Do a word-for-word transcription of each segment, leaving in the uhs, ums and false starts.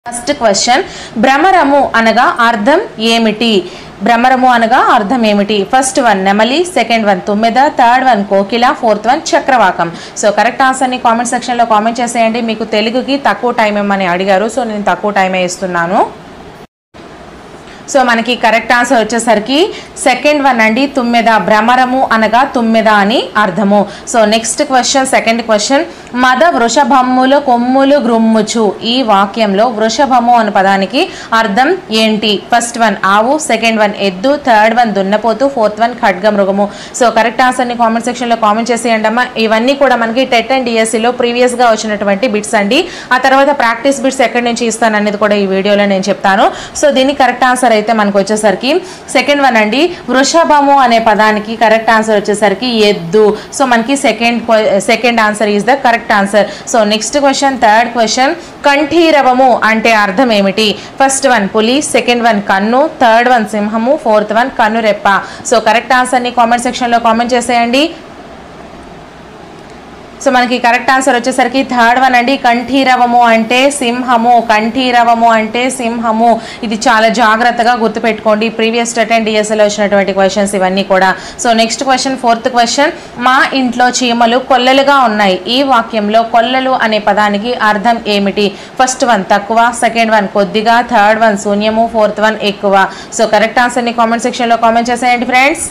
First question భ్రమరము అనగా అర్థం ఏమిటి? భ్రమరము అనగా అర్థం ఏమిటి? ఫస్ట్ వన్ నెమలి, సెకండ్ వన్ తుమ్మెద, థర్డ్ వన్ కోకిల, ఫోర్త్ వన్ చక్రవాకం. సో కరెక్ట్ ఆన్సర్ని కామెంట్ సెక్షన్లో కామెంట్ చేసేయండి. మీకు తెలుగుకి తక్కువ టైం ఇవ్వమని అడిగారు, సో నేను తక్కువ టైమే ఇస్తున్నాను. సో మనకి కరెక్ట్ ఆన్సర్ వచ్చేసరికి సెకండ్ వన్ అండి, తుమ్మెద. భ్రమరము అనగా తుమ్మెద అని అర్థము. So next question, second question మద వృషభమ్ములు కొమ్ములు గ్రుమ్ముచు. ఈ వాక్యంలో వృషభము అనే పదానికి అర్థం ఏంటి? ఫస్ట్ వన్ ఆవు, సెకండ్ వన్ ఎద్దు, థర్డ్ వన్ దున్నపోతు, ఫోర్త్ వన్ ఖడ్గమృగము. సో కరెక్ట్ ఆన్సర్ని కామెంట్ సెక్షన్లో కామెంట్ చేసేయండి అమ్మా. ఇవన్నీ కూడా మనకి టెట్ అండ్ డిఎస్సిలో ప్రీవియస్గా వచ్చినటువంటి బిట్స్ అండి. ఆ తర్వాత ప్రాక్టీస్ బిట్స్ ఎక్కడి నుంచి ఇస్తాను అనేది కూడా ఈ వీడియోలో నేను చెప్తాను. సో దీనికి కరెక్ట్ ఆన్సర్ అయితే మనకు వచ్చేసరికి సెకండ్ వన్ అండి. వృషభము అనే పదానికి కరెక్ట్ ఆన్సర్ వచ్చేసరికి ఎద్దు. సో మనకి second second answer is the correct answer. So next question, third question కంఠీరవము అంటే అర్థం ఏమిటి? ఫస్ట్ వన్ పులి, సెకండ్ వన్ కన్ను, థర్డ్ వన్ సింహము, ఫోర్త్ వన్ కన్నురెప్ప. సో కరెక్ట్ ఆన్సర్ని కామెంట్ సెక్షన్లో కామెంట్ చేసేయండి. సో మనకి కరెక్ట్ ఆన్సర్ వచ్చేసరికి థర్డ్ వన్ అండి. కంఠీరవము అంటే సింహము. కంఠీరవము అంటే సింహము. ఇది చాలా జాగ్రత్తగా గుర్తుపెట్టుకోండి. ప్రీవియస్ టెట్ అండ్ డిఎస్ఎల్లో వచ్చినటువంటి క్వశ్చన్స్ ఇవన్నీ కూడా. So next question, fourth question మా ఇంట్లో చీమలు కొల్లలుగా ఉన్నాయి. ఈ వాక్యంలో కొల్లలు అనే పదానికి అర్థం ఏమిటి? ఫస్ట్ వన్ తక్కువ, సెకండ్ వన్ కొద్దిగా, థర్డ్ వన్ శూన్యము, ఫోర్త్ వన్ ఎక్కువ. సో కరెక్ట్ ఆన్సర్ని కామెంట్ సెక్షన్లో కామెంట్ చేసేయండి ఫ్రెండ్స్.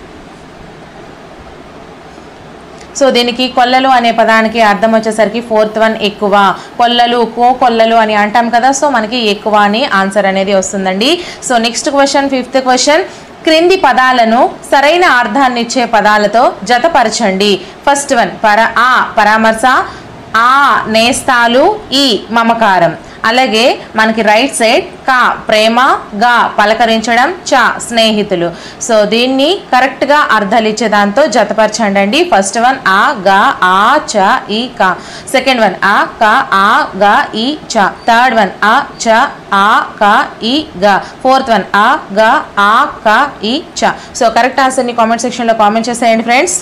సో దీనికి కొల్లలు అనే పదానికి అర్థం వచ్చేసరికి ఫోర్త్ వన్ ఎక్కువ. కొల్లలు, కో కొల్లలు అని అంటాం కదా, సో మనకి ఎక్కువ అని ఆన్సర్ అనేది వస్తుందండి. So next question, fifth question క్రింది పదాలను సరైన అర్థాన్ని ఇచ్చే పదాలతో జతపరచండి. ఫస్ట్ వన్ పర ఆ పరామర్శ, ఆ నేస్తాలు, ఈ మమకారం. అలాగే మనకి రైట్ సైడ్ కా ప్రేమ, గా పలకరించడం, చ స్నేహితులు. సో దీన్ని కరెక్ట్గా అర్థాలు ఇచ్చే దాంతో జతపరచండి అండి. ఫస్ట్ వన్ ఆ గా ఆ చ ఈ కా, సెకండ్ వన్ ఆ క ఆ గా ఈ చ, థర్డ్ వన్ ఆ చ ఆ క ఈ గా, ఫోర్త్ వన్ ఆ గా ఆ క ఈ చ. సో కరెక్ట్ ఆన్సర్ని కామెంట్ సెక్షన్లో కామెంట్ చేసేయండి ఫ్రెండ్స్.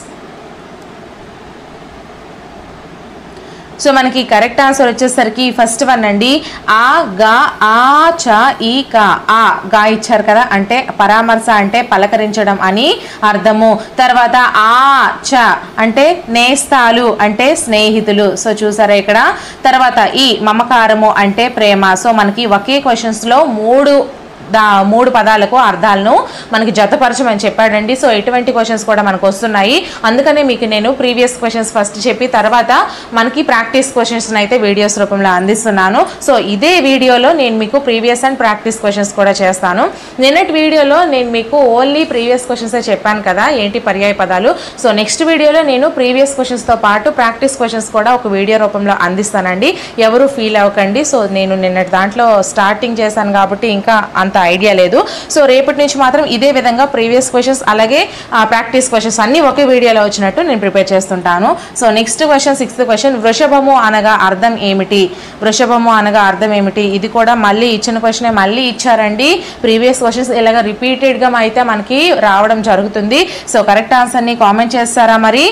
సో మనకి కరెక్ట్ ఆన్సర్ వచ్చేసరికి ఫస్ట్ వన్ అండి. ఆ గా ఆ చ ఈ కా. ఆ గా ఇచ్చారు కదా, అంటే పరామర్శ అంటే పలకరించడం అని అర్థము. తర్వాత ఆ చ అంటే నేస్తాలు అంటే స్నేహితులు. సో చూసారా ఇక్కడ. తర్వాత ఈ మమకారము అంటే ప్రేమ. సో మనకి ఒకే క్వశ్చన్స్లో మూడు దా మూడు పదాలకు అర్థాలను మనకి జతపరచమని చెప్పాడండి. సో ఎటువంటి క్వశ్చన్స్ కూడా మనకు వస్తున్నాయి, అందుకనే మీకు నేను ప్రీవియస్ క్వశ్చన్స్ ఫస్ట్ చెప్పి తర్వాత మనకి ప్రాక్టీస్ క్వశ్చన్స్ అయితే వీడియోస్ రూపంలో అందిస్తున్నాను. సో ఇదే వీడియోలో నేను మీకు ప్రీవియస్ అండ్ ప్రాక్టీస్ క్వశ్చన్స్ కూడా చేస్తాను. నిన్నటి వీడియోలో నేను మీకు ఓన్లీ ప్రీవియస్ క్వశ్చన్సే చెప్పాను కదా, ఏంటి పర్యాయ పదాలు. సో నెక్స్ట్ వీడియోలో నేను ప్రీవియస్ క్వశ్చన్స్తో పాటు ప్రాక్టీస్ క్వశ్చన్స్ కూడా ఒక వీడియో రూపంలో అందిస్తానండి. ఎవరు ఫీల్ అవ్వకండి. సో నేను నిన్నటి దాంట్లో స్టార్టింగ్ చేశాను కాబట్టి ఇంకా అంత ఐడియా లేదు. సో రేపటి నుంచి మాత్రం ఇదే విధంగా ప్రీవియస్ క్వశ్చన్స్ అలాగే ప్రాక్టీస్ క్వశ్చన్స్ అన్ని ఒకే వీడియోలో వచ్చినట్టు నేను ప్రిపేర్ చేస్తుంటాను. So next question, sixth question వృషభము అనగా అర్థం ఏమిటి? వృషభము అనగా అర్థం ఏమిటి? ఇది కూడా మళ్ళీ ఇచ్చిన క్వశ్చనే మళ్ళీ ఇచ్చారండి. ప్రీవియస్ క్వశ్చన్స్ ఇలాగ రిపీటెడ్గా అయితే మనకి రావడం జరుగుతుంది. సో కరెక్ట్ ఆన్సర్ని కామెంట్ చేస్తారా మరి?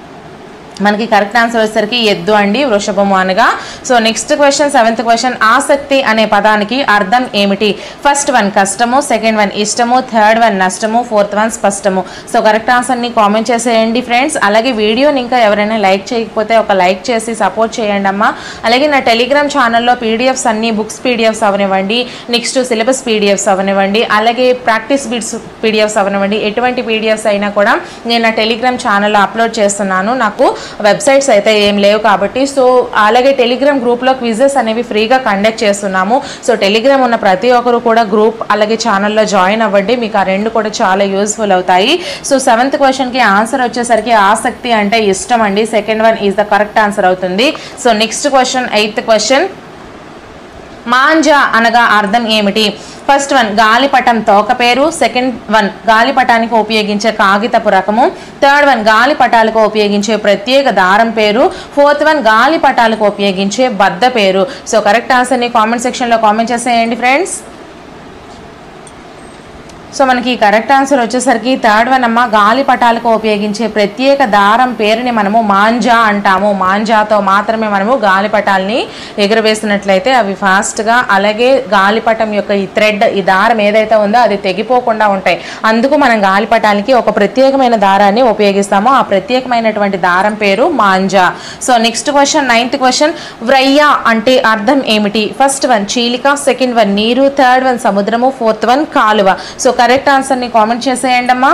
మనకి కరెక్ట్ ఆన్సర్ వచ్చేసరికి ఎద్దు అండి, వృషభము అనగా. So next question, seventh question ఆసక్తి అనే పదానికి అర్థం ఏమిటి? ఫస్ట్ వన్ కష్టము, సెకండ్ వన్ ఇష్టము, థర్డ్ వన్ నష్టము, ఫోర్త్ వన్ స్పష్టము. సో కరెక్ట్ ఆన్సర్ని కామెంట్ చేసేయండి ఫ్రెండ్స్. అలాగే వీడియోని ఇంకా ఎవరైనా లైక్ చేయకపోతే ఒక లైక్ చేసి సపోర్ట్ చేయండి అమ్మా. అలాగే నా టెలిగ్రామ్ ఛానల్లో పీడిఎఫ్స్ అన్ని బుక్స్ పీడిఎఫ్స్ అవనివ్వండి, నెక్స్ట్ సిలబస్ పీడిఎఫ్స్ అవనివ్వండి, అలాగే ప్రాక్టీస్ బిట్స్ పీడిఎఫ్స్ అవనివ్వండి, ఎటువంటి పీడిఎఫ్స్ అయినా కూడా నేను నా టెలిగ్రామ్ ఛానల్లో అప్లోడ్ చేస్తున్నాను. నాకు వెబ్సైట్స్ అయితే ఏం లేవు కాబట్టి. సో అలాగే టెలిగ్రామ్ గ్రూప్లో క్విజెస్ అనేవి ఫ్రీగా కండక్ట్ చేస్తున్నాము. సో టెలిగ్రామ్ ఉన్న ప్రతి ఒక్కరు కూడా గ్రూప్ అలాగే ఛానల్లో జాయిన్ అవ్వండి, మీకు ఆ రెండు కూడా చాలా యూస్ఫుల్ అవుతాయి. సో సెవెంత్ క్వశ్చన్కి ఆన్సర్ వచ్చేసరికి ఆసక్తి అంటే ఇష్టం అండి. Second one is the correct answer అవుతుంది. So next question, eighth question మాంజా అనగా అర్థం ఏమిటి? ఫస్ట్ వన్ గాలిపటం తోక పేరు, సెకండ్ వన్ గాలిపటానికి ఉపయోగించే కాగితపు రకము, థర్డ్ వన్ గాలిపటాలకు ఉపయోగించే ప్రత్యేక దారం పేరు, ఫోర్త్ వన్ గాలిపటాలకు ఉపయోగించే బద్ద పేరు. సో కరెక్ట్ ఆన్సర్ని కామెంట్ సెక్షన్లో కామెంట్ చేసేయండి ఫ్రెండ్స్. సో మనకి కరెక్ట్ ఆన్సర్ వచ్చేసరికి థర్డ్ వన్ అమ్మ. గాలిపటాలకు ఉపయోగించే ప్రత్యేక దారం పేరుని మనము మాంజా అంటాము. మాంజాతో మాత్రమే మనము గాలిపటాలని ఎగురవేసినట్లయితే అవి ఫాస్ట్గా, అలాగే గాలిపటం యొక్క ఈ థ్రెడ్, ఈ దారం ఏదైతే ఉందో అది తెగిపోకుండా ఉంటాయి. అందుకు మనం గాలిపటాలకి ఒక ప్రత్యేకమైన దారాన్ని ఉపయోగిస్తాము. ఆ ప్రత్యేకమైనటువంటి దారం పేరు మాంజా. So next question, ninth question. వ్రయ్య అంటే అర్థం ఏమిటి? ఫస్ట్ వన్ చీలిక, సెకండ్ వన్ నీరు, థర్డ్ వన్ సముద్రము, ఫోర్త్ వన్ కాలువ. సో కరెక్ట్ ఆన్సర్ని కామెంట్ చేసేయండి అమ్మా.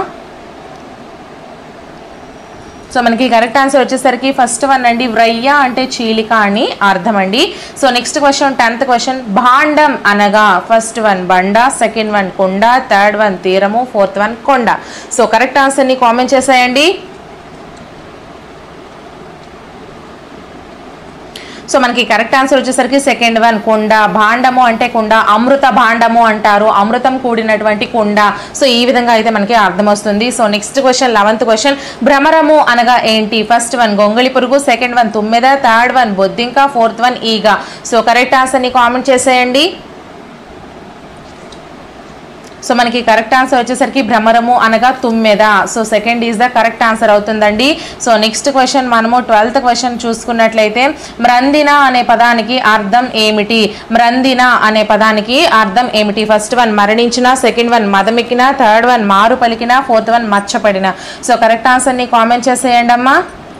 సో మనకి కరెక్ట్ ఆన్సర్ వచ్చేసరికి ఫస్ట్ వన్ అండి, వ్రయ్య అంటే చీలిక అని అర్థం అండి. So next question, tenth question. భాండం అనగా ఫస్ట్ వన్ బండ, సెకండ్ వన్ కుండ, థర్డ్ వన్ తీరము, ఫోర్త్ వన్ కొండ. సో కరెక్ట్ ఆన్సర్ని కామెంట్ చేసేయండి. సో మనకి కరెక్ట్ ఆన్సర్ వచ్చేసరికి సెకండ్ వన్ కుండ. భాండము అంటే కుండ, అమృత భాండము అంటారు, అమృతం కూడినటువంటి కుండ. సో ఈ విధంగా అయితే మనకి అర్థం వస్తుంది. So next question, eleventh question. భ్రమరము అనగా ఏంటి? ఫస్ట్ వన్ గొంగళి పురుగు, సెకండ్ వన్ తుమ్మెద, థర్డ్ వన్ బొద్దింక, ఫోర్త్ వన్ ఈగ. సో కరెక్ట్ ఆన్సర్ని కామెంట్ చేసేయండి. సో మనకి కరెక్ట్ ఆన్సర్ వచ్చేసరికి భ్రమరము అనగా తుమ్మెద. So second is the correct answer అవుతుందండి. సో నెక్స్ట్ క్వశ్చన్ మనము ట్వెల్త్ క్వశ్చన్ చూసుకున్నట్లయితే మ్రందిన అనే పదానికి అర్థం ఏమిటి? మ్రందిన అనే పదానికి అర్థం ఏమిటి? ఫస్ట్ వన్ మరణించిన, సెకండ్ వన్ మదమెక్కిన, థర్డ్ వన్ మారు పలికిన, ఫోర్త్ వన్ మచ్చపడిన. సో కరెక్ట్ ఆన్సర్ని కామెంట్ చేసేయండి అమ్మా.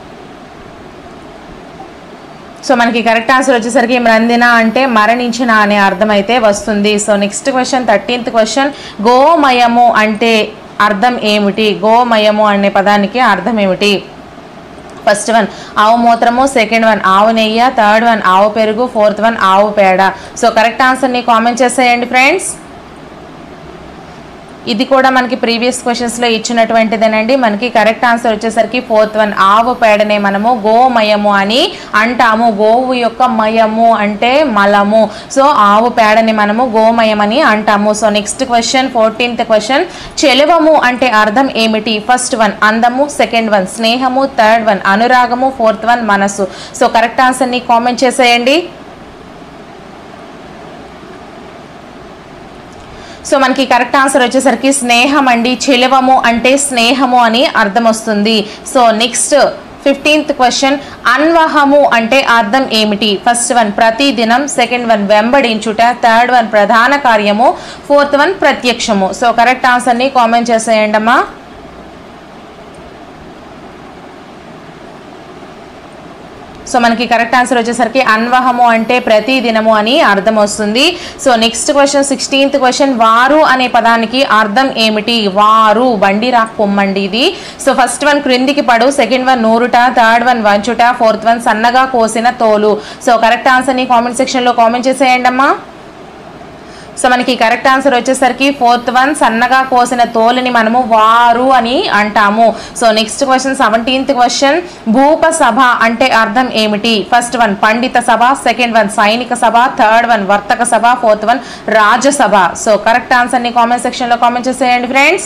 సో మనకి కరెక్ట్ ఆన్సర్ వచ్చేసరికి మ్రందిన అంటే మరణించిన అనే అర్థం అయితే వస్తుంది. So next question, thirteenth question. గోమయము అంటే అర్థం ఏమిటి? గోమయము అనే పదానికి అర్థం ఏమిటి? ఫస్ట్ వన్ ఆవు మూత్రము, సెకండ్ వన్ ఆవు నెయ్యి, థర్డ్ వన్ ఆవు పెరుగు, ఫోర్త్ వన్ ఆవు పేడ. సో కరెక్ట్ ఆన్సర్ని కామెంట్ చేసేయండి ఫ్రెండ్స్. ఇది కూడా మనకి ప్రీవియస్ క్వశ్చన్స్లో ఇచ్చినటువంటిదేనండి. మనకి కరెక్ట్ ఆన్సర్ వచ్చేసరికి ఫోర్త్ వన్ ఆవు పేడనే మనము గోమయము అని అంటాము. గోవు యొక్క మయము అంటే మలము. సో ఆవు పేడని మనము గోమయమని అంటాము. So next question, fourteenth question. చెలువము అంటే అర్థం ఏమిటి? ఫస్ట్ వన్ అందము, సెకండ్ వన్ స్నేహము, థర్డ్ వన్ అనురాగము, ఫోర్త్ వన్ మనసు. సో కరెక్ట్ ఆన్సర్ని కామెంట్ చేసేయండి. సో మనకి కరెక్ట్ ఆన్సర్ వచ్చేసరికి స్నేహం అండి. చెలువము అంటే స్నేహము అని అర్థం వస్తుంది. So next fifteenth question. అన్వహము అంటే అర్థం ఏమిటి? ఫస్ట్ వన్ ప్రతిదినం, సెకండ్ వన్ వెంబడించుట, థర్డ్ వన్ ప్రధాన కార్యము, ఫోర్త్ వన్ ప్రత్యక్షము. సో కరెక్ట్ ఆన్సర్ని కామెంట్ చేసేయండి అమ్మా. సో మనకి కరెక్ట్ ఆన్సర్ వచ్చేసరికి అన్వహము అంటే ప్రతి దినము అని అర్థం వస్తుంది. So next question, sixteenth question. వారు అనే పదానికి అర్థం ఏమిటి? వారు బండి రా పొమ్మండి ఇది. సో ఫస్ట్ వన్ క్రిందికి పడు, సెకండ్ వన్ నూరుట, థర్డ్ వన్ వంచుట, ఫోర్త్ వన్ సన్నగా కోసిన తోలు. సో కరెక్ట్ ఆన్సర్ని కామెంట్ సెక్షన్లో కామెంట్ చేసేయండి అమ్మా. సో మనకి కరెక్ట్ ఆన్సర్ వచ్చేసరికి ఫోర్త్ వన్ సన్నగా కోసిన తోలుని మనము వారు అని అంటాము. So next question, seventeenth question. భూప సభ అంటే అర్థం ఏమిటి? ఫస్ట్ వన్ పండిత సభ, సెకండ్ వన్ సైనిక సభ, థర్డ్ వన్ వర్తక సభ, fourth one Rajya Sabha. So correct ఆన్సర్ని కామెంట్ సెక్షన్లో కామెంట్ చేసేయండి ఫ్రెండ్స్.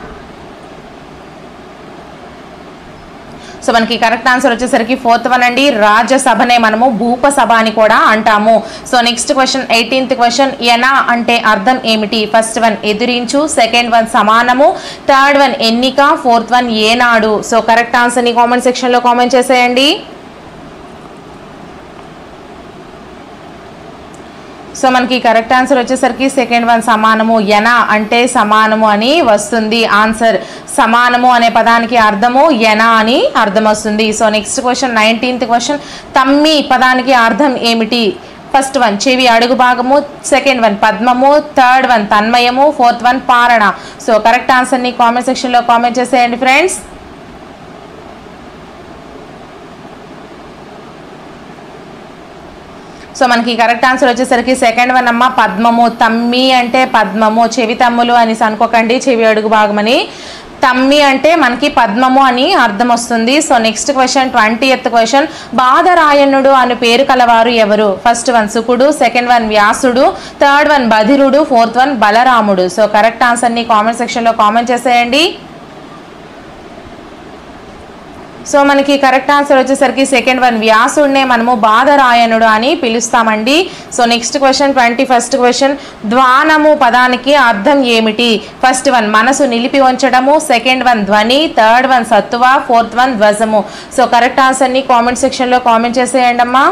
సో మనకి కరెక్ట్ ఆన్సర్ వచ్చేసరికి ఫోర్త్ వన్ అండి. రాజ్యసభనే మనము భూప సభ అని కూడా అంటాము. So next question, eighteenth question. ఎన అంటే అర్థం ఏమిటి? ఫస్ట్ వన్ ఎదిరించు, సెకండ్ వన్ సమానము, థర్డ్ వన్ ఎన్నిక, ఫోర్త్ వన్ ఏనాడు. సో కరెక్ట్ ఆన్సర్ని కామెంట్ సెక్షన్లో కామెంట్ చేసేయండి. సో మనకి కరెక్ట్ ఆన్సర్ వచ్చేసరికి సెకండ్ వన్ సమానము. ఎన అంటే సమానము అని వస్తుంది ఆన్సర్. సమానము అనే పదానికి అర్థము ఎన అని అర్థం వస్తుంది. So next question, nineteenth question. తమ్మి పదానికి అర్థం ఏమిటి? ఫస్ట్ వన్ చెవి అడుగు భాగము, సెకండ్ వన్ పద్మము, థర్డ్ వన్ తన్మయము, ఫోర్త్ వన్ పారణ. సో కరెక్ట్ ఆన్సర్ని కామెంట్ సెక్షన్లో కామెంట్ చేసేయండి ఫ్రెండ్స్. సో మనకి కరెక్ట్ ఆన్సర్ వచ్చేసరికి సెకండ్ వన్ అమ్మ పద్మము. తమ్మి అంటే పద్మము, చెవి తమ్ములు అనేసి అనుకోకండి, చెవి అడుగు భాగమని. తమ్మి అంటే మనకి పద్మము అని అర్థం వస్తుంది. So next question, twentieth question. బాదరాయణుడు అనే పేరు కలవారు ఎవరు? ఫస్ట్ వన్ శుకుడు, సెకండ్ వన్ వ్యాసుడు, థర్డ్ వన్ బధిరుడు, ఫోర్త్ వన్ బలరాముడు. సో కరెక్ట్ ఆన్సర్ని కామెంట్ సెక్షన్లో కామెంట్ చేసేయండి. సో మనకి కరెక్ట్ ఆన్సర్ వచ్చేసరికి సెకండ్ వన్, వ్యాసుడినే మనము బాధరాయణుడు అని పిలుస్తామండి. So next question, twenty first question, ధ్వానము పదానికి అర్థం ఏమిటి? ఫస్ట్ వన్ మనసు నిలిపి ఉంచడము, సెకండ్ వన్ ధ్వని, థర్డ్ వన్ సత్తువ, ఫోర్త్ వన్ ధ్వజము. సో కరెక్ట్ ఆన్సర్ని కామెంట్ సెక్షన్లో కామెంట్ చేసేయండి అమ్మా.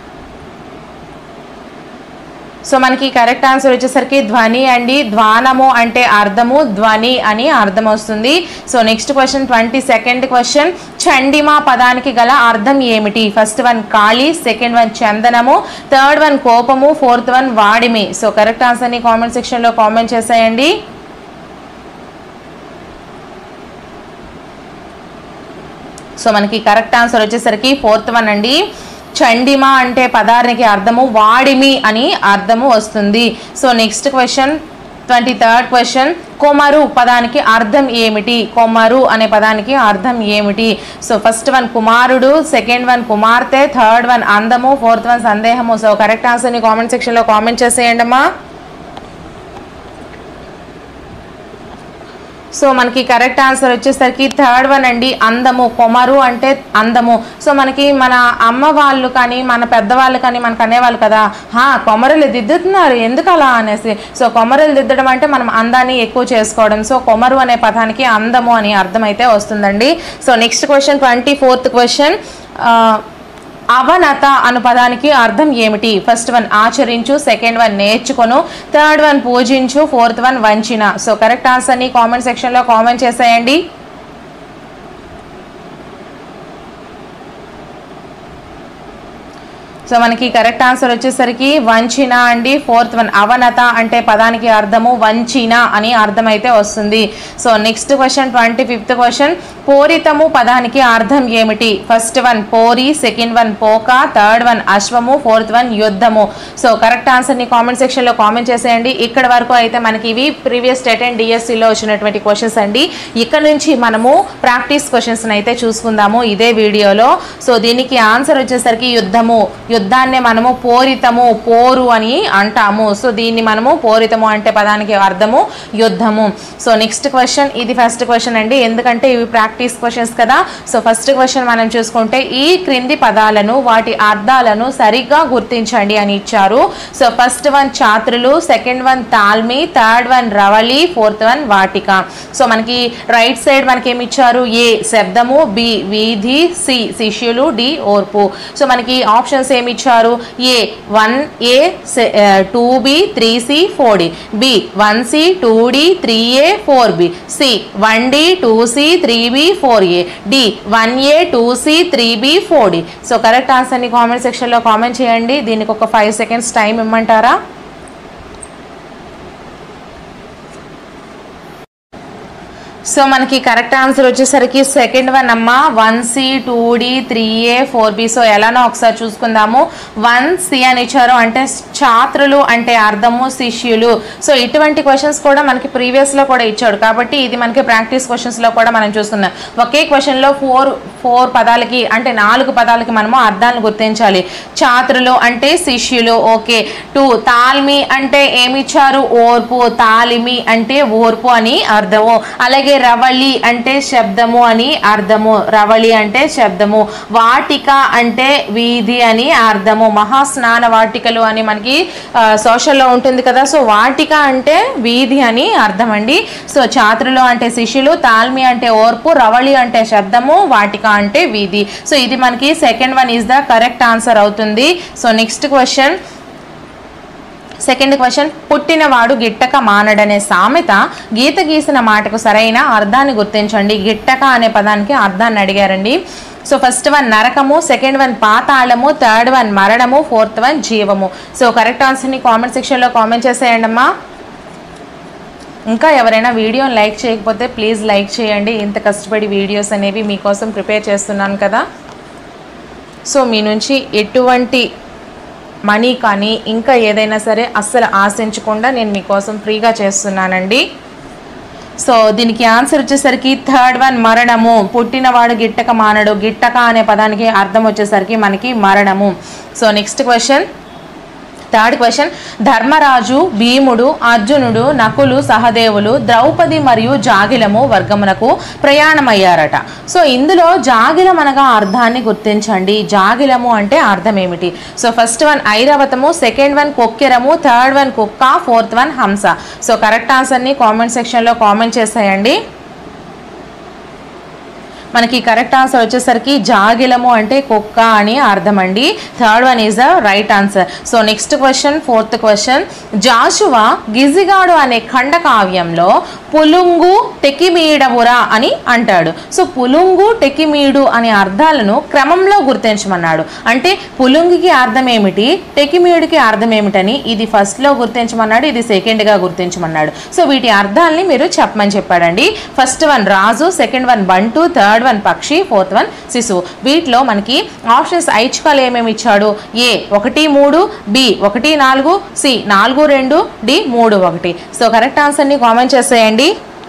సో మనకి కరెక్ట్ ఆన్సర్ వచ్చేసరికి ధ్వని అండి. ధ్వానము అంటే అర్థము, ధ్వని అని అర్థం వస్తుంది. So next question, twenty second question, చండిమా పదానికి గల అర్థం ఏమిటి? First one Kali, second one చందనము, థర్డ్ వన్ కోపము, ఫోర్త్ వన్ వాడిమి. సో కరెక్ట్ ఆన్సర్ని కామెంట్ సెక్షన్లో కామెంట్ చేసేయండి. సో మనకి కరెక్ట్ ఆన్సర్ వచ్చేసరికి ఫోర్త్ వన్ అండి. చండిమ అంటే పదానికి అర్థము వాడిమి అని అర్థము వస్తుంది. So next question, twenty third question, కొమరు పదానికి అర్థం ఏమిటి? కొమరు అనే పదానికి అర్థం ఏమిటి? సో ఫస్ట్ వన్ కుమారుడు, సెకండ్ వన్ కుమార్తె, థర్డ్ వన్ అందము, ఫోర్త్ వన్ సందేహము. సో కరెక్ట్ ఆన్సర్ని కామెంట్ సెక్షన్లో కామెంట్ చేసేయండి అమ్మా. సో మనకి కరెక్ట్ ఆన్సర్ వచ్చేసరికి థర్డ్ వన్ అండి, అందము. కొమరు అంటే అందము. సో మనకి మన అమ్మ వాళ్ళు కానీ మన పెద్దవాళ్ళు కానీ మనకు అనేవాళ్ళు కదా, హా కొమరలు దిద్దుతున్నారు ఎందుకు అలా అనేసి. సో కొమరలు దిద్దడం అంటే మనం అందాన్ని ఎక్కువ చేసుకోవడం. సో కొమరు అనే పదానికి అందము అని అర్థం అయితే వస్తుందండి. So next question, twenty fourth question, అవనత అను పదానికి అర్థం ఏమిటి? ఫస్ట్ వన్ ఆచరించు, సెకండ్ వన్ నేర్చుకొను, థర్డ్ వన్ పూజించు, ఫోర్త్ వన్ వంచిన. సో కరెక్ట్ ఆన్సర్ని కామెంట్ సెక్షన్లో కామెంట్ చేసేయండి. సో మనకి కరెక్ట్ ఆన్సర్ వచ్చేసరికి వంచిన అండి. ఫోర్త్ వన్ అవనత అంటే పదానికి అర్థము వంచిన అని అర్థం అయితే వస్తుంది. So next question, twenty fifth question, పోరితము పదానికి అర్థం ఏమిటి? ఫస్ట్ వన్ పోరి, సెకండ్ వన్ పోక, థర్డ్ వన్ అశ్వము, ఫోర్త్ వన్ యుద్ధము. సో కరెక్ట్ ఆన్సర్ని కామెంట్ సెక్షన్లో కామెంట్ చేసేయండి. ఇక్కడ వరకు అయితే మనకి ఇవి ప్రీవియస్ టెట్ అండ్ డిఎస్సిలో వచ్చినటువంటి క్వశ్చన్స్ అండి. ఇక్కడ నుంచి మనము ప్రాక్టీస్ క్వశ్చన్స్ అయితే చూసుకుందాము ఇదే వీడియోలో. సో దీనికి ఆన్సర్ వచ్చేసరికి యుద్ధము. యుద్ధాన్ని మనము పోరితము, పోరు అని అంటాము. సో దీన్ని మనము పోరితము అంటే పదానికి అర్థము యుద్ధము. సో నెక్స్ట్ క్వశ్చన్, ఇది ఫస్ట్ క్వశ్చన్ అండి, ఎందుకంటే ఇవి ప్రాక్టీస్ క్వశ్చన్స్ కదా. సో ఫస్ట్ క్వశ్చన్ మనం చూసుకుంటే, ఈ క్రింది పదాలను వాటి అర్థాలను సరిగ్గా గుర్తించండి అని ఇచ్చారు. సో ఫస్ట్ వన్ ఛాత్రులు, సెకండ్ వన్ తాల్మి, థర్డ్ వన్ రవళి, ఫోర్త్ వన్ వాటిక. సో మనకి రైట్ సైడ్ మనకి ఏమి ఇచ్చారు? ఏ శబ్దము, బి వీధి, సి శిష్యులు, డి ఓర్పు. సో మనకి ఆప్షన్స్ ఏమి ఇచ్చారు? A one A, two B, three C, four D, B one C, two D, three A, four B, C one D, two C, three B, four A, D one A, two C, three B, four D. So correct ఆన్సర్ని comment సెక్షన్లో comment చేయండి. దీనికి ఒక five seconds time ఇమ్మంటారా? So మనకి correct answer వచ్చేసరికి second one అమ్మ, one C, two D, three A, four B. So ఎలానో ఒకసారి చూసుకుందాము. వన్ సి అని ఇచ్చారు అంటే ఛాత్రులు అంటే అర్థము శిష్యులు. సో ఇటువంటి క్వశ్చన్స్ కూడా మనకి ప్రీవియస్లో కూడా ఇచ్చాడు కాబట్టి ఇది మనకి ప్రాక్టీస్ క్వశ్చన్స్లో కూడా మనం చూస్తున్నాం. ఒకే క్వశ్చన్లో ఫోర్ ఫోర్ పదాలకి అంటే నాలుగు పదాలకి మనము అర్థాలను గుర్తించాలి. ఛాత్రులు అంటే శిష్యులు, ఓకే. టూ తాల్మి అంటే ఏమిచ్చారు? ఓర్పు. తాలిమి అంటే ఓర్పు అని అర్థము. అలాగే రవళి అంటే శబ్దము అని అర్థము. రవళి అంటే శబ్దము. వాటిక అంటే వీధి అని అర్థము. మహాస్నాన వాటికలు అని మనకి సోషల్లో ఉంటుంది కదా. సో వాటిక అంటే వీధి అని అర్థం అండి. సో ఛాత్రులు అంటే శిష్యులు, తాల్మి అంటే ఓర్పు, రవళి అంటే శబ్దము, వాటిక అంటే వీధి. సో ఇది మనకి second one is the correct answer అవుతుంది. So next question, second question, పుట్టినవాడు గిట్టక మానడనే సామెత గీత గీసిన మాటకు సరైన అర్థాన్ని గుర్తించండి. గిట్టక అనే పదానికి అర్థాన్ని అడిగారండి. సో ఫస్ట్ వన్ నరకము, సెకండ్ వన్ పాతాళము, థర్డ్ వన్ మరణము, ఫోర్త్ వన్ జీవము. సో కరెక్ట్ ఆన్సర్ని కామెంట్ సెక్షన్లో కామెంట్ చేసేయండి అమ్మా. ఇంకా ఎవరైనా వీడియోని లైక్ చేయకపోతే ప్లీజ్ లైక్ చేయండి. ఇంత కష్టపడి వీడియోస్ అనేవి మీకోసం ప్రిపేర్ చేస్తున్నాను కదా. సో మీ నుంచి ఎటువంటి మనీ కానీ ఇంకా ఏదైనా సరే అస్సలు ఆశించకుండా నేను మీకోసం ఫ్రీగా చేస్తున్నానండి. సో దీనికి ఆన్సర్ వచ్చేసరికి థర్డ్ వన్ మరణము. పుట్టినవాడు గిట్టక మానడు. గిట్టక అనే పదానికి అర్థం వచ్చేసరికి మనకి మరణము. So next question, third question ధర్మరాజు భీముడు అర్జునుడు నకులు సహదేవులు ద్రౌపది మరియు జాగిలము వర్గమునకు ప్రయాణమయ్యారట. సో ఇందులో జాగిలం అనగా అర్థాన్ని గుర్తించండి. జాగిలము అంటే అర్థం ఏమిటి? సో ఫస్ట్ వన్ ఐరావతము, సెకండ్ వన్ కొక్కెరము, థర్డ్ వన్ కుక్క, ఫోర్త్ వన్ హంస. సో కరెక్ట్ ఆన్సర్ని కామెంట్ సెక్షన్లో కామెంట్ చేసేయండి. మనకి కరెక్ట్ ఆన్సర్ వచ్చేసరికి జాగిలము అంటే కుక్క అని అర్థం అండి. Third one is the right answer. So next question, fourth question, Jashuva గిజిగాడు అనే ఖండకావ్యంలో పులుంగు టెకిమీడవురా అని అంటాడు. సో పులుంగు టెకిమీడు అనే అర్థాలను క్రమంలో గుర్తించమన్నాడు. అంటే పులుంగికి అర్థం ఏమిటి, టెకిమీడుకి అర్థం ఏమిటని ఇది ఫస్ట్లో గుర్తించమన్నాడు, ఇది సెకండ్గా గుర్తించమన్నాడు. సో వీటి అర్థాలని మీరు చెప్పమని చెప్పాడండి. ఫస్ట్ వన్ రాజు, సెకండ్ వన్ బంటు, థర్డ్ వన్ పక్షి, ఫోర్త్ వన్ శిశువు. వీటిలో మనకి ఆప్షన్స్ ఐచ్ఛికాలు ఏమేమి ఇచ్చాడు? ఏ ఒకటి మూడు, బి ఒకటి నాలుగు, సి నాలుగు రెండు, డి మూడు ఒకటి. సో కరెక్ట్ ఆన్సర్ని కామెంట్ చేసేయండి.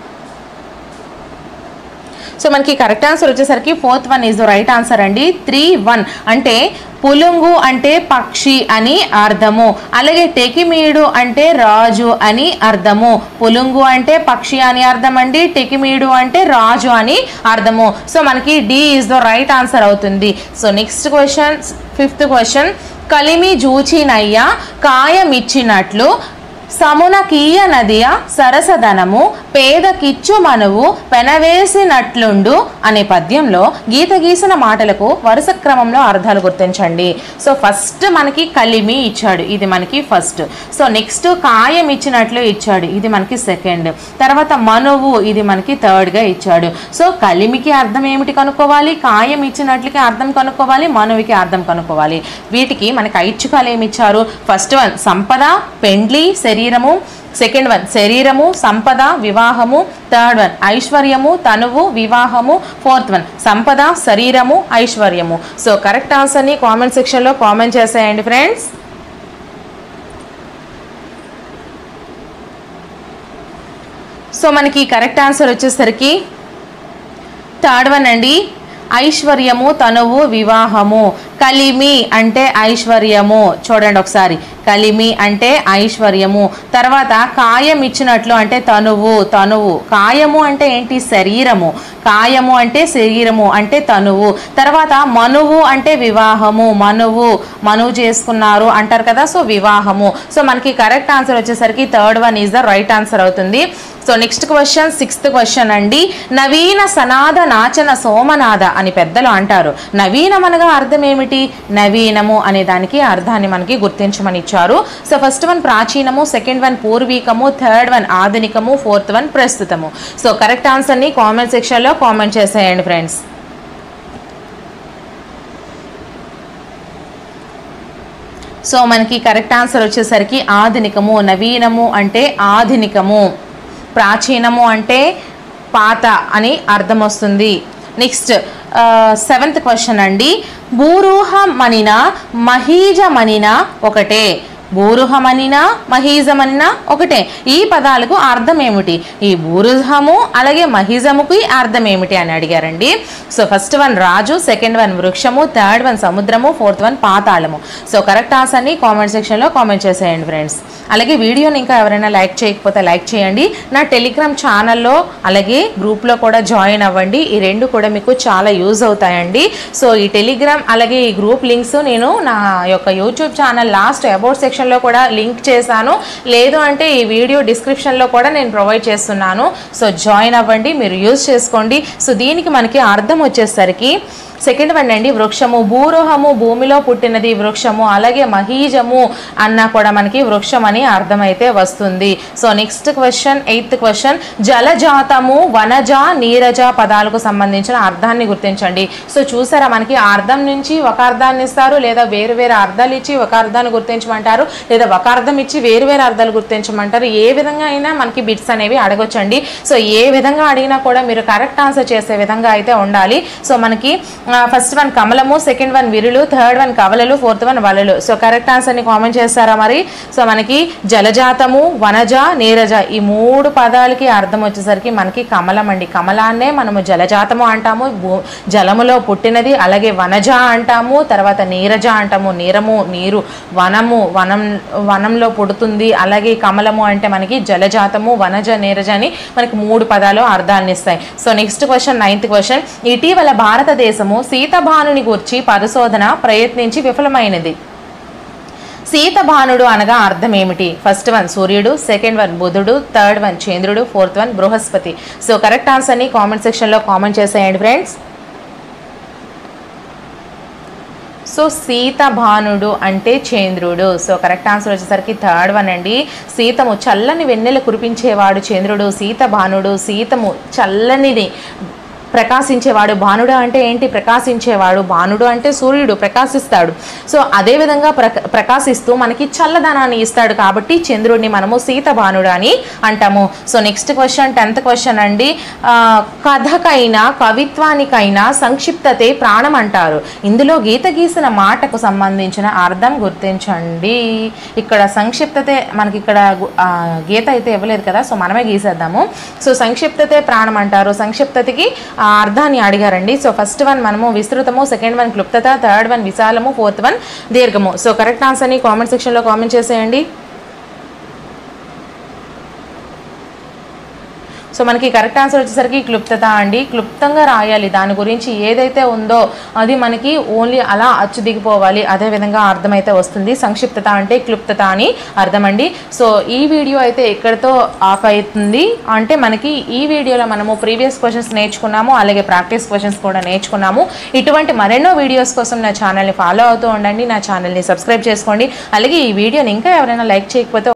సో మనకి కరెక్ట్ ఆన్సర్ వచ్చేసరికి fourth one is the right answer అండి. త్రీ వన్ అంటే పులుంగు అంటే పక్షి అని అర్థము, అలాగే టెకిమీడు అంటే రాజు అని అర్థము. పులుంగు అంటే పక్షి అని అర్థం అండి, టెకిమీడు అంటే రాజు అని అర్థము. సో మనకి D is the right answer అవుతుంది. So next question, fifth question, కలిమి జూచినయ్య కాయమిచ్చినట్లు సమున కీయ నదియ సరసదనము పేదకిచ్చు మనువు పెనవేసినట్లుండు అనే పద్యంలో గీత గీసిన మాటలకు వరుస క్రమంలో అర్థాలు గుర్తించండి. సో ఫస్ట్ మనకి కలిమి ఇచ్చాడు, ఇది మనకి ఫస్ట్. సో నెక్స్ట్ కాయం ఇచ్చినట్లు ఇచ్చాడు, ఇది మనకి సెకండ్. తర్వాత మనువు, ఇది మనకి థర్డ్గా ఇచ్చాడు. సో కలిమికి అర్థం ఏమిటి కనుక్కోవాలి, కాయం ఇచ్చినట్లకి అర్థం కనుక్కోవాలి, మనువుకి అర్థం కనుక్కోవాలి. వీటికి మనకి ఐచ్ఛికాలు ఏమి ఇచ్చారు? ఫస్ట్ వన్ సంపద, పెండ్లి, శరీరము, సెకండ్ వన్ శరీరము, సంపద, వివాహము, థర్డ్ వన్ ఐశ్వర్యము, తనువు, వివాహము, ఫోర్త్ వన్ సంపద, శరీరము, ఐశ్వర్యము. సో కరెక్ట్ ఆన్సర్ని కామెంట్ సెక్షన్లో కామెంట్ చేసేయండి ఫ్రెండ్స్. సో మనకి కరెక్ట్ ఆన్సర్ వచ్చేసరికి థర్డ్ వన్ అండి. ఐశ్వర్యము, తనువు, వివాహము. కలిమి అంటే ఐశ్వర్యము, చూడండి ఒకసారి, కలిమి అంటే ఐశ్వర్యము. తర్వాత కాయం ఇచ్చినట్లు అంటే తనువు, తనువు. కాయము అంటే ఏంటి? శరీరము. కాయము అంటే శరీరము అంటే తనువు. తర్వాత మనువు అంటే వివాహము, మనువు, మనువు చేసుకున్నారు అంటారు కదా, సో వివాహము. సో మనకి కరెక్ట్ ఆన్సర్ వచ్చేసరికి third one is the right answer అవుతుంది. So next question, sixth question అండి. నవీన సనాద నాచన సోమనాథ అని పెద్దలు అంటారు. నవీనం అనగా అర్థం ఏమిటి? నవీనము అనే దానికి అర్థాన్ని మనకి గుర్తించమని ఇచ్చారు. సో ఫస్ట్ వన్ ప్రాచీనము, సెకండ్ వన్ పూర్వీకము, థర్డ్ వన్ ఆధునికము, ఫోర్త్ వన్ ప్రస్తుతము. సో కరెక్ట్ ఆన్సర్ని కామెంట్ సెక్షన్లో కామెంట్ చేసేయండి ఫ్రెండ్స్. సో మనకి కరెక్ట్ ఆన్సర్ వచ్చేసరికి ఆధునికము. నవీనము అంటే ఆధునికము, ప్రాచీనము అంటే పాత అని అర్థం వస్తుంది. నెక్స్ట్ సెవెంత్ క్వశ్చన్ అండి. భూరూహమనిన మహీజమనిన ఒకటే. భూరుహమనిన మహీజమనిన ఒకటే. ఈ పదాలకు అర్థం ఏమిటి? ఈ భూరుహము అలాగే మహీజముకి అర్థం ఏమిటి అని అడిగారండి. సో ఫస్ట్ వన్ రాజు, సెకండ్ వన్ వృక్షము, థర్డ్ వన్ సముద్రము, ఫోర్త్ వన్ పాతాళము. సో కరెక్ట్ ఆన్సర్ని కామెంట్ సెక్షన్లో కామెంట్ చేసేయండి ఫ్రెండ్స్. అలాగే వీడియోని ఇంకా ఎవరైనా లైక్ చేయకపోతే లైక్ చేయండి. నా టెలిగ్రామ్ ఛానల్లో అలాగే గ్రూప్లో కూడా జాయిన్ అవ్వండి. ఈ రెండు కూడా మీకు చాలా యూజ్ అవుతాయండి. సో ఈ టెలిగ్రామ్ అలాగే ఈ గ్రూప్ లింక్స్ నేను నా యొక్క YouTube channel last about section లో కూడా లింక్ చేశాను, లేదు అంటే ఈ వీడియో డిస్క్రిప్షన్లో కూడా నేను ప్రొవైడ్ చేస్తున్నాను. సో జాయిన్ అవ్వండి, మీరు యూజ్ చేసుకోండి. సో దీనికి మనకి అర్థం వచ్చేసరికి సెకండ్ వన్ అండి వృక్షము. భూరోహము భూమిలో పుట్టినది వృక్షము, అలాగే మహీజము అన్నా కూడా మనకి వృక్షం అని అర్థమైతే వస్తుంది. So next question, eighth question. జలజాతము, వనజ, నీరజ పదాలకు సంబంధించిన అర్థాన్ని గుర్తించండి. సో చూసారా, మనకి అర్థం నుంచి ఒక అర్థాన్ని ఇస్తారు, లేదా వేరు వేరు అర్థాలు ఇచ్చి ఒక అర్థాన్ని గుర్తించమంటారు, లేదా ఒక అర్థం ఇచ్చి వేరు వేరు అర్థాలు గుర్తించమంటారు. ఏ విధంగా అయినా మనకి బిట్స్ అనేవి అడగొచ్చండి. సో ఏ విధంగా అడిగినా కూడా మీరు కరెక్ట్ ఆన్సర్ చేసే విధంగా అయితే ఉండాలి. సో మనకి ఫస్ట్ వన్ కమలము, సెకండ్ వన్ విరులు, థర్డ్ వన్ కవలలు, ఫోర్త్ వన్ వలలు. సో కరెక్ట్ ఆన్సర్ని కామెంట్ చేస్తారా మరి? సో మనకి జలజాతము, వనజ, నీరజ ఈ మూడు పదాలకి అర్థం వచ్చేసరికి మనకి కమలం అండి. కమలాన్నే మనము జలజాతము అంటాము, జలములో పుట్టినది. అలాగే వనజ అంటాము, తర్వాత నీరజ అంటాము, నీరము నీరు, వనము వనం వనంలో పుడుతుంది. అలాగే కమలము అంటే మనకి జలజాతము, వనజ, నీరజ అని మనకి మూడు పదాలు అర్థాన్ని ఇస్తాయి. So next question, ninth question. ఇటీవల భారతదేశము శీతభానుని గురించి పరిశోధన ప్రయత్నించి విఫలమైనది. శీతభానుడు అనగా అర్థం ఏమిటి? ఫస్ట్ వన్ సూర్యుడు, సెకండ్ వన్ బుధుడు, థర్డ్ వన్ చంద్రుడు, ఫోర్త్ వన్ బృహస్పతి. సో కరెక్ట్ ఆన్సర్ని కామెంట్ సెక్షన్లో కామెంట్ చేసేయండి ఫ్రెండ్స్. సో శీతభానుడు అంటే చంద్రుడు. సో కరెక్ట్ ఆన్సర్ వచ్చేసరికి థర్డ్ వన్ అండి. శీతము చల్లని వెన్నెల కురిపించేవాడు చంద్రుడు. శీతభానుడు శీతము చల్లనిది ప్రకాశించేవాడు. భానుడు అంటే ఏంటి? ప్రకాశించేవాడు. భానుడు అంటే సూర్యుడు ప్రకాశిస్తాడు. సో అదేవిధంగా ప్రక ప్రకాశిస్తూ మనకి చల్లదనాన్ని ఇస్తాడు కాబట్టి చంద్రుడిని మనము శీతభానుడు అని అంటాము. So next question, tenth question అండి. కథకైనా కవిత్వానికైనా సంక్షిప్తతే ప్రాణం అంటారు. ఇందులో గీత గీసిన మాటకు సంబంధించిన అర్థం గుర్తించండి. ఇక్కడ సంక్షిప్తతే మనకి ఇక్కడ గీత అయితే ఇవ్వలేదు కదా, సో మనమే గీసేద్దాము. సో సంక్షిప్తతే ప్రాణం అంటారు. సంక్షిప్తతకి అర్థాన్ని అడిగారండి. సో ఫస్ట్ వన్ మనము విస్తృతము, సెకండ్ వన్ క్లుప్తత, థర్డ్ వన్ విశాలము, ఫోర్త్ వన్ దీర్ఘము. సో కరెక్ట్ ఆన్సర్ని కామెంట్ సెక్షన్లో కామెంట్ చేసేయండి. సో మనకి కరెక్ట్ ఆన్సర్ వచ్చేసరికి క్లుప్తత అండి. క్లుప్తంగా రాయాలి, దాని గురించి ఏదైతే ఉందో అది మనకి ఓన్లీ అలా అచ్చు దిగిపోవాలి, అదేవిధంగా అర్థమైతే వస్తుంది. సంక్షిప్తత అంటే క్లుప్తత అని అర్థం అండి. సో ఈ వీడియో అయితే ఎక్కడితో ఆఫ్ అవుతుంది అంటే మనకి ఈ వీడియోలో మనము ప్రీవియస్ క్వశ్చన్స్ నేర్చుకున్నాము, అలాగే ప్రాక్టీస్ క్వశ్చన్స్ కూడా నేర్చుకున్నాము. ఇటువంటి మరెన్నో వీడియోస్ కోసం నా ఛానల్ని ఫాలో అవుతూ ఉండండి, నా ఛానల్ని సబ్స్క్రైబ్ చేసుకోండి. అలాగే ఈ వీడియోని ఇంకా ఎవరైనా లైక్ చేయకపోతే